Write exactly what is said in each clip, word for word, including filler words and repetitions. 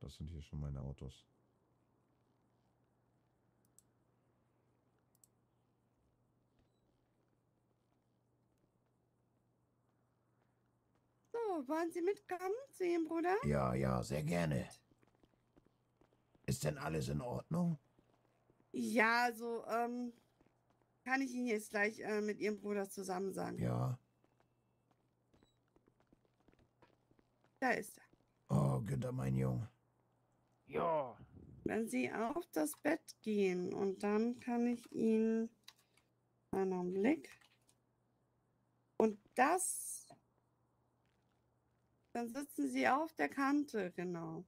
das sind hier schon meine Autos. So, wollen Sie mitkommen zu Ihrem Bruder? Ja, ja, sehr gerne. Ist denn alles in Ordnung? Ja, also, ähm, kann ich Ihnen jetzt gleich äh, mit Ihrem Bruder zusammen sagen. Ja. Da ist er. Oh, Günther, mein Junge. Ja. Wenn Sie auf das Bett gehen und dann kann ich Ihnen einen Augenblick. Und das, dann sitzen Sie auf der Kante, genau.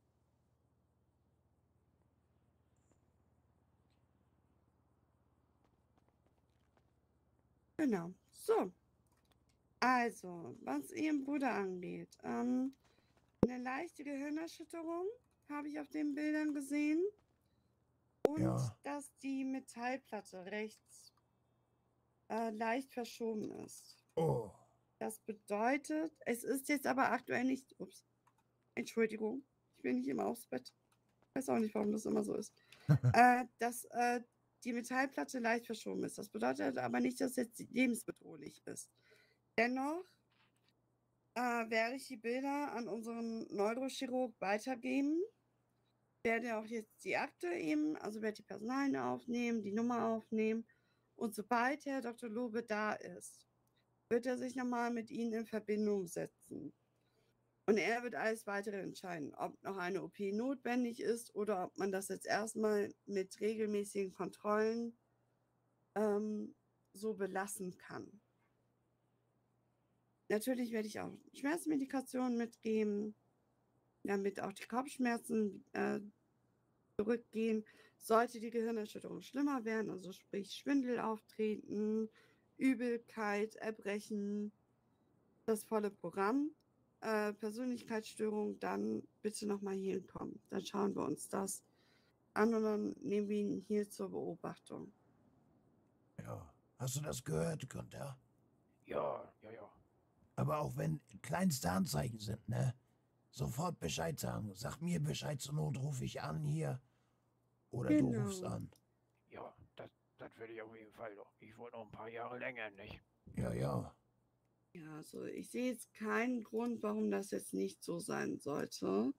Genau. So. Also, was Ihren Bruder angeht, ähm, eine leichte Gehirnerschütterung habe ich auf den Bildern gesehen. Und Ja. dass die Metallplatte rechts äh, leicht verschoben ist. Oh. Das bedeutet, es ist jetzt aber aktuell nicht. Ups. Entschuldigung, ich will nicht immer aufs Bett. Ich weiß auch nicht, warum das immer so ist. äh, dass äh, die Metallplatte leicht verschoben ist. Das bedeutet aber nicht, dass es jetzt lebensbedrohlich ist. Dennoch äh, werde ich die Bilder an unseren Neurochirurg weitergeben. Werde auch jetzt die Akte eben, also werde die Personalien aufnehmen, die Nummer aufnehmen. Und sobald Herr Doktor Lobe da ist, wird er sich nochmal mit Ihnen in Verbindung setzen. Und er wird alles weitere entscheiden, ob noch eine O P notwendig ist oder ob man das jetzt erstmal mit regelmäßigen Kontrollen ähm, so belassen kann. Natürlich werde ich auch Schmerzmedikationen mitgeben, damit auch die Kopfschmerzen äh, zurückgehen. Sollte die Gehirnerschütterung schlimmer werden, also sprich Schwindel auftreten, Übelkeit, Erbrechen, das volle Programm, äh, Persönlichkeitsstörung, dann bitte nochmal hier kommen. Dann schauen wir uns das an und dann nehmen wir ihn hier zur Beobachtung. Ja. Hast du das gehört, Günther? Ja, ja, ja. Aber auch wenn kleinste Anzeichen sind, ne? Sofort Bescheid sagen. Sag mir Bescheid, zur Not rufe ich an hier. Oder Genau. du rufst an. Ja, das, das würde ich auf jeden Fall doch. Ich wollte noch ein paar Jahre länger, nicht? Ja, ja. Ja, also ich sehe jetzt keinen Grund, warum das jetzt nicht so sein sollte.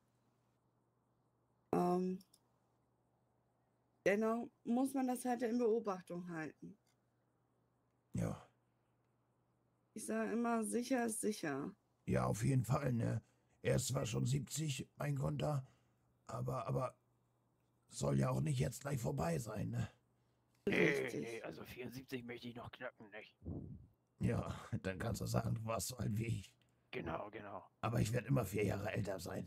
Ähm, dennoch muss man das halt in Beobachtung halten. Ja. Ich sage immer, sicher ist sicher. Ja, auf jeden Fall, ne? Er ist zwar schon siebzig, mein Günther, aber, aber soll ja auch nicht jetzt gleich vorbei sein, ne? Nee, Richtig. nee, also vierundsiebzig möchte ich noch knacken, nicht? Ja, dann kannst du sagen, du warst so alt wie ich. Genau, genau. Aber ich werde immer vier Jahre älter sein.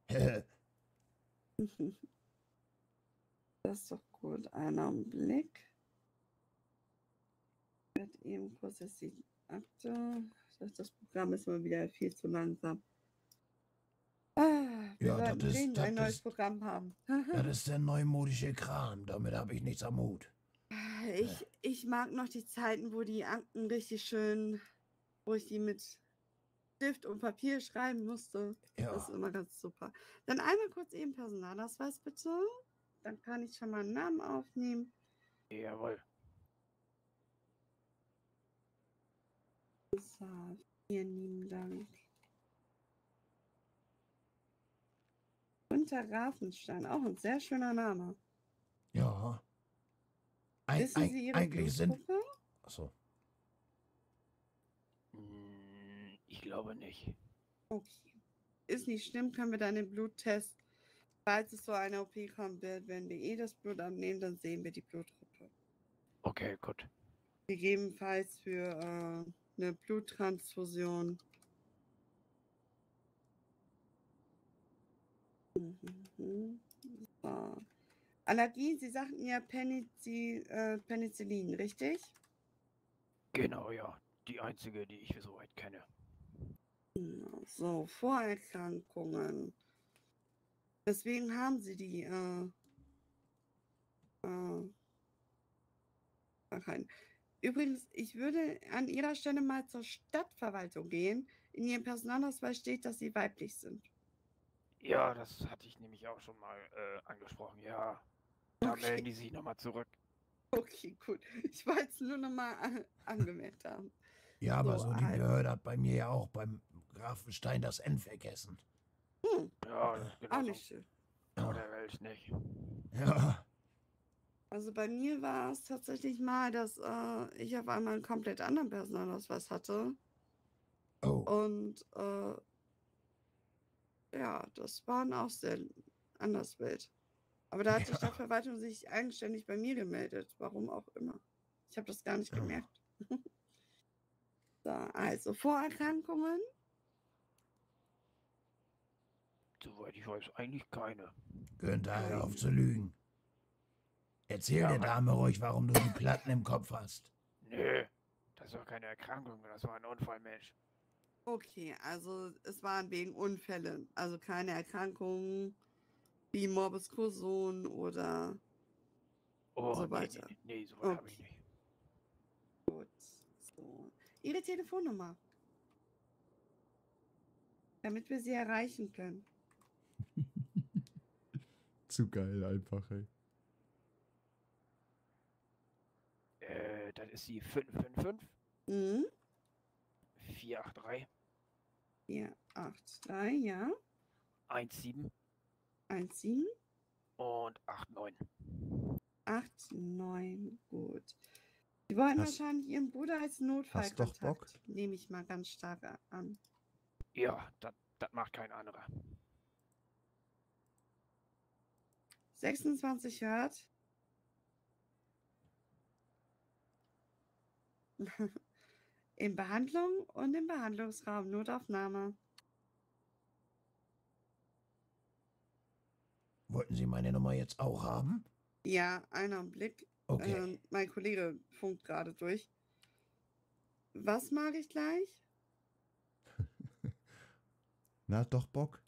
Das ist doch gut. Einen Augenblick. Ich werde eben kurz jetzt die Akte. Das Programm ist mal wieder viel zu langsam. Ah, wir Ja, sollten das ist- dringend ein das neues ist- Programm haben. Das ist der neumodische Kram, damit habe ich nichts am Hut. Ich, ich mag noch die Zeiten, wo die Akten richtig schön, wo ich die mit Stift und Papier schreiben musste. Ja. Das ist immer ganz super. Dann einmal kurz eben Personalausweis bitte. Dann kann ich schon mal einen Namen aufnehmen. Jawohl. So, vielen lieben Dank. Günter Grafenstein, auch ein sehr schöner Name. Ja. Eig Wissen Sie Ihre eigentlich sind. Blutgruppe? Achso. Hm, ich glaube nicht. Okay. Ist nicht schlimm, können wir dann den Bluttest, falls es zu einer O P kommen wird, wenn wir eh das Blut abnehmen, dann sehen wir die Blutgruppe. Okay, gut. Gegebenenfalls für äh, eine Bluttransfusion. Mhm. So. Allergie, Sie sagten ja Penici, äh, Penicillin, richtig? Genau, ja. Die einzige, die ich soweit kenne. So, Vorerkrankungen. Deswegen haben Sie die äh, äh, Krankheiten. Übrigens, ich würde an Ihrer Stelle mal zur Stadtverwaltung gehen. In Ihrem Personalausweis steht, dass Sie weiblich sind. Ja, das hatte ich nämlich auch schon mal äh, angesprochen. Ja, da Okay. melden die sich nochmal zurück. Okay, gut. Ich wollte es nur nochmal an angemerkt haben. Ja, aber So, so die also. Behörde hat bei mir ja auch beim Grafenstein das N vergessen. Hm, Ja, Äh, genau auch so. nicht schön. Vor der Welt nicht. Ja, Also bei mir war es tatsächlich mal, dass äh, ich auf einmal einen komplett anderen Personalausweis hatte. oh, Und äh, ja, das war dann auch sehr anders wild. Aber da hat die ja. Stadtverwaltung sich eigenständig bei mir gemeldet, warum auch immer. Ich habe das gar nicht Ja. gemerkt. So, also Vorerkrankungen. Soweit ich weiß, eigentlich keine. Günther, hör auf Keine. zu lügen. Erzähl Ja, der mein- Dame ruhig, warum du die Platten im Kopf hast. Nö, das war keine Erkrankung, das war ein Unfall, Mensch. Okay, also es waren wegen Unfällen, also keine Erkrankungen wie Morbus Crohn oder Oh, so nee, nee, weiter. nee, nee, sowas habe ich Okay, nicht. gut. So. Ihre Telefonnummer, damit wir sie erreichen können. Zu geil einfach, ey. Äh, das ist die fünf fünf fünf, Mhm. vier acht drei, vier acht drei, ja. eins sieben eins sieben und acht neun. acht neun, gut. Sie wollen Hast- wahrscheinlich Ihren Bruder als Hast doch Notfallkontakt, Bock? nehme ich mal ganz stark an. Ja, das macht kein anderer. sechsundzwanzig Hertz. In Behandlung und im Behandlungsraum, Notaufnahme. Wollten Sie meine Nummer jetzt auch haben? Ja, einen Augenblick. Okay. Ähm, mein Kollege funkt gerade durch. Was mag ich gleich? Na, doch Bock?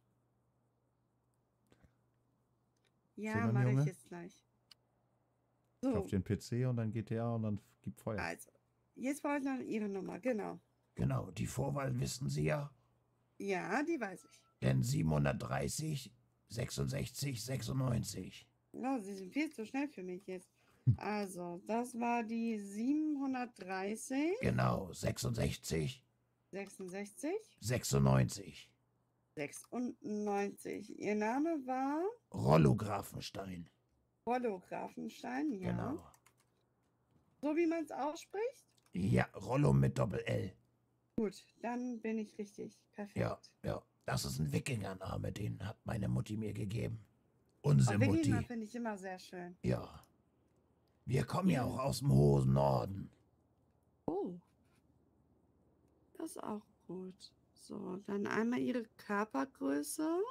Ja, Zehn an, mache ich Junge? jetzt gleich. Kauf So, dir einen P C und dann G T A und dann gib Feuer. also, jetzt brauche ich noch Ihre Nummer, genau. Genau, die Vorwahl wissen Sie ja. Ja, die weiß ich. Denn siebenhundertdreißig, sechsundsechzig, sechsundneunzig. Oh, Sie sind viel zu schnell für mich jetzt. Also, das war die siebenhundertdreißig, Genau, sechsundsechzig, sechsundsechzig, sechsundneunzig. sechsundneunzig. Ihr Name war Rollo Grafenstein. Rollo Grafenstein, ja. Genau. So wie man es ausspricht? Ja, Rollo mit Doppel-L. Gut, dann bin ich richtig. Perfekt. Ja, ja. Das ist ein Wikingername, den hat meine Mutti mir gegeben. Unsere Oh, Wikinger Mutti. finde ich immer sehr schön. Ja. Wir kommen ja Ja. auch aus dem hohen Norden. Oh. Das ist auch gut. So, dann einmal Ihre Körpergröße.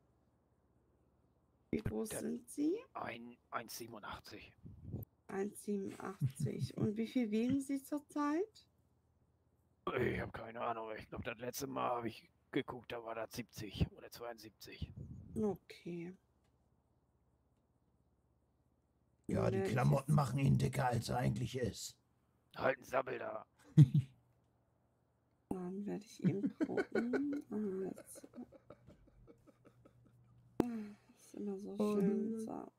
Wie groß Der- sind Sie? Ein eins siebenundachtzig. eins siebenundachtzig. Und wie viel wiegen Sie zurzeit? Ich habe keine Ahnung. Ich glaube, das letzte Mal habe ich geguckt, da war das siebzig oder zweiundsiebzig. Okay. Ja, die Werde ich Klamotten jetzt- machen ihn dicker, als er eigentlich ist. Halt ein Sabbel da. Dann werde ich eben gucken. Also. Ah, das ist immer so Oh, schön. nee. So.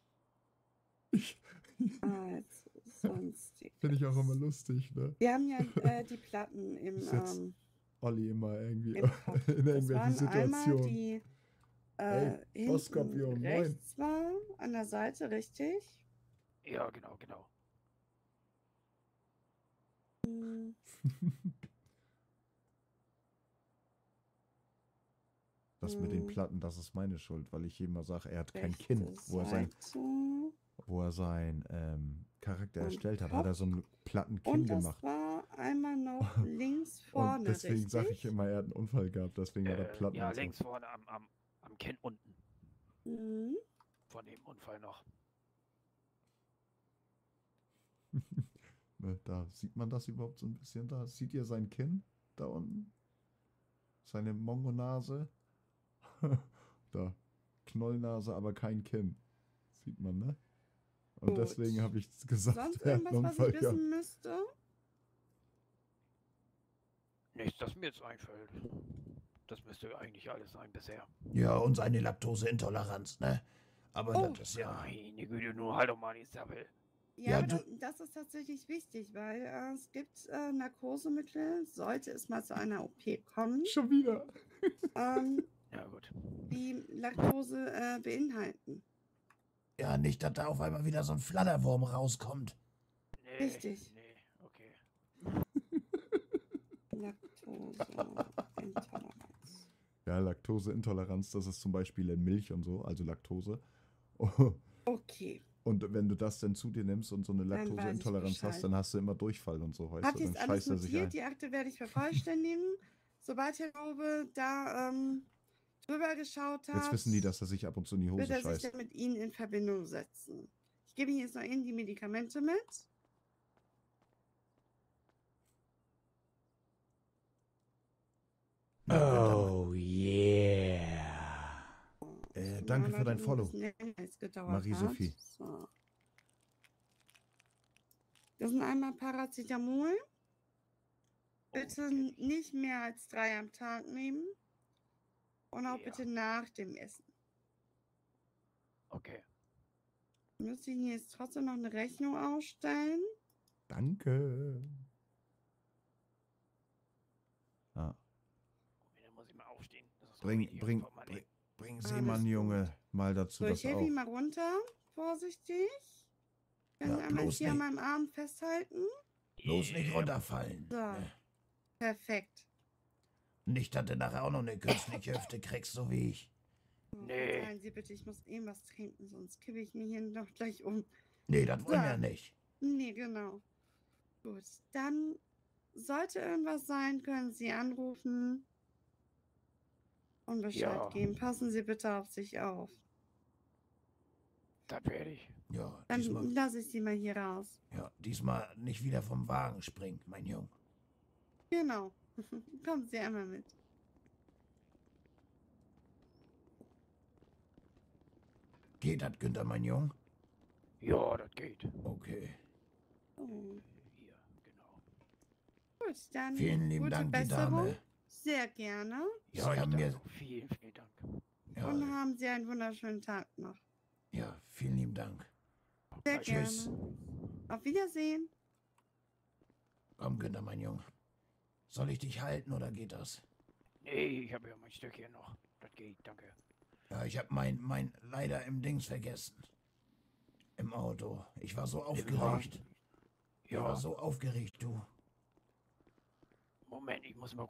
Also, sonst. Finde ich auch immer lustig, ne? Wir haben ja äh, die Platten im, Ist jetzt ähm, Olli immer irgendwie im Kopf. in Das irgendwelchen waren einmal Situationen. die Ey, äh, hinten Postskorpion, moin. rechts war, an der Seite, richtig? Ja, genau, genau. Hm, Das mit den Hm. Platten, das ist meine Schuld, weil ich immer sage, er hat kein rechte Kinn. Wo er sein, Seite. wo er sein ähm, Charakter Und erstellt hat, hat er Kopf. so einen platten Kinn Und das gemacht. war einmal noch links vorne, Und deswegen sage ich richtig? immer, er hat einen Unfall gehabt, deswegen hat er Äh, Platten ja, und so. links vorne am, am, am Kinn unten. Mhm. Von dem Unfall noch. Ne, da sieht man das überhaupt so ein bisschen da. Seht ihr sein Kinn da unten? Seine Mongonase? Da. Knollnase, aber kein Kinn. Sieht man, ne? Und Gut. deswegen habe ich gesagt, Sonst er hat einen irgendwas, was Unfall ich gehabt. wissen müsste? Nichts, das mir jetzt einfällt. das müsste eigentlich alles sein bisher. Ja, und seine Laktoseintoleranz, ne? Aber Oh. das ist ja... Meine Güte, nur halt doch mal die Sappel. Ja, Ja, aber du- das, das ist tatsächlich wichtig, weil äh, es gibt äh, Narkosemittel, sollte es mal zu einer O P kommen, Schon wieder. ähm, Ja, gut. die Laktose äh, beinhalten. Ja, nicht, dass da auf einmal wieder so ein Flatterwurm rauskommt. Nee, Richtig. Nee, okay. Laktoseintoleranz. Ja, Laktoseintoleranz, das ist zum Beispiel in Milch und so, also Laktose. Okay. Und wenn du das dann zu dir nimmst und so eine Dann weiß ich Laktoseintoleranz hast, Bescheid. dann hast du immer Durchfall und so, weißt Hat du? jetzt Dann alles scheißt er sich ein. notiert, die Akte werde ich vervollständigen. Sobald Herr Robe da ähm, drüber geschaut hat, Jetzt wissen die, dass er sich ab und zu in die wird Hose er sich scheißt. dann mit Ihnen in Verbindung setzen. Ich gebe Ihnen jetzt noch Ihnen die Medikamente mit. Oh yeah. Äh, danke für dein Follow, Marie Marie-Sophie. So. Das sind einmal Paracetamol. Bitte kenn ich. nicht mehr als drei am Tag nehmen. Und auch Ja. bitte nach dem Essen. Okay. Müsste ich Ihnen jetzt trotzdem noch eine Rechnung ausstellen? Danke. Ah, Okay, dann muss ich mal aufstehen. Das ist bring, richtig bring, Portemonnaie. bring, bring Alles Seemann, gut. Junge, mal dazu, So, dass ich er helfe auch... ihm mal runter. Vorsichtig. Können Ja, Sie einmal bloß hier an nicht. meinem Arm festhalten? Bloß nicht Yeah. runterfallen. So. Ne? Perfekt. Nicht, dass du nachher auch noch eine künstliche Hüfte kriegst, so wie ich. So, Nee. Verzeihen Sie bitte, ich muss eben was trinken, sonst kippe ich mir hier noch gleich um. Nee, das wollen wir So. ja nicht. Nee, genau. Gut, dann sollte irgendwas sein, können Sie anrufen und Bescheid Ja. geben. Passen Sie bitte auf sich auf. Das werde ich. Ja, Dann diesmal, lasse ich Sie mal hier raus. ja, diesmal nicht wieder vom Wagen springen, mein Junge. Genau. Kommen Sie einmal mit. Geht das, Günther, mein Junge? Ja, das geht. Okay. Oh. Hier, genau. Gut, dann Vielen lieben gute Dank, die Besserung. Dame. Sehr gerne. Ja, ich ja, mir, danke. Vielen, vielen Dank. Und ja, haben Sie einen wunderschönen Tag noch. ja, vielen lieben Dank. Sehr Tschüss. gerne. Auf Wiedersehen. Komm, Günther, mein Junge. Soll ich dich halten oder geht das? Nee, ich habe ja mein Stück hier noch. Das geht, danke. Ja, ich habe mein, mein leider im Dings vergessen. Im Auto. Ich war so aufgeregt. Ich Ja, war so aufgeregt, du. Moment, ich muss mal